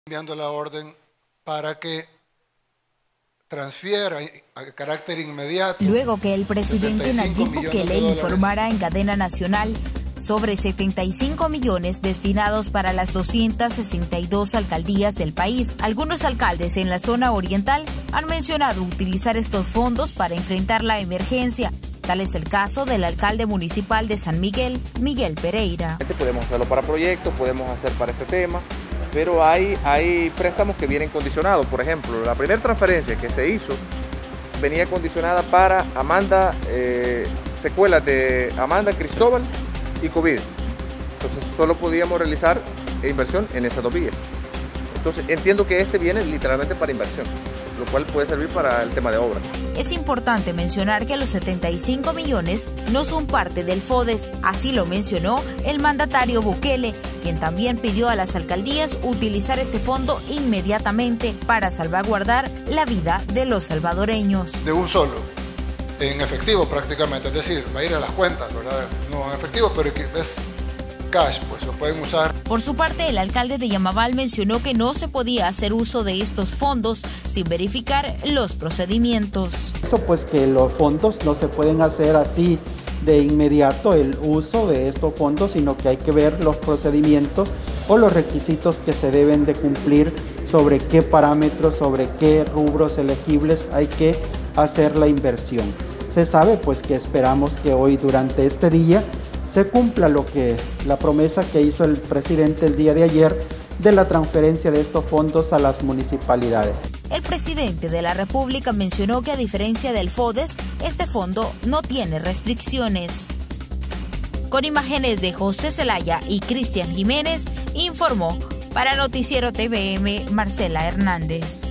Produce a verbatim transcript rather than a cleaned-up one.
enviando la orden para que transfiera a carácter inmediato. Luego que el presidente Nayib Bukele informara en cadena nacional sobre setenta y cinco millones destinados para las doscientas sesenta y dos alcaldías del país, algunos alcaldes en la zona oriental han mencionado utilizar estos fondos para enfrentar la emergencia. Tal es el caso del alcalde municipal de San Miguel, Miguel Pereira. Podemos hacerlo para proyectos, podemos hacer para este tema, pero hay, hay préstamos que vienen condicionados. Por ejemplo, la primera transferencia que se hizo venía condicionada para Amanda, eh, secuelas de Amanda, Cristóbal y COVID. Entonces solo podíamos realizar inversión en esas dos vías. Entonces entiendo que este viene literalmente para inversión, lo cual puede servir para el tema de obras. Es importante mencionar que los setenta y cinco millones no son parte del FODES, así lo mencionó el mandatario Bukele, quien también pidió a las alcaldías utilizar este fondo inmediatamente para salvaguardar la vida de los salvadoreños. De un solo, en efectivo prácticamente, es decir, va a ir a las cuentas, ¿verdad? No en efectivo, pero es cash, pues lo pueden usar. Por su parte, el alcalde de Yamabal mencionó que no se podía hacer uso de estos fondos sin verificar los procedimientos. Eso pues que los fondos no se pueden hacer así de inmediato el uso de estos fondos, sino que hay que ver los procedimientos o los requisitos que se deben de cumplir sobre qué parámetros, sobre qué rubros elegibles hay que hacer la inversión. Se sabe pues que esperamos que hoy durante este día se cumpla lo que la promesa que hizo el presidente el día de ayer de la transferencia de estos fondos a las municipalidades. El presidente de la República mencionó que a diferencia del FODES, este fondo no tiene restricciones. Con imágenes de José Zelaya y Cristian Jiménez, informó para Noticiero T V M Marcela Hernández.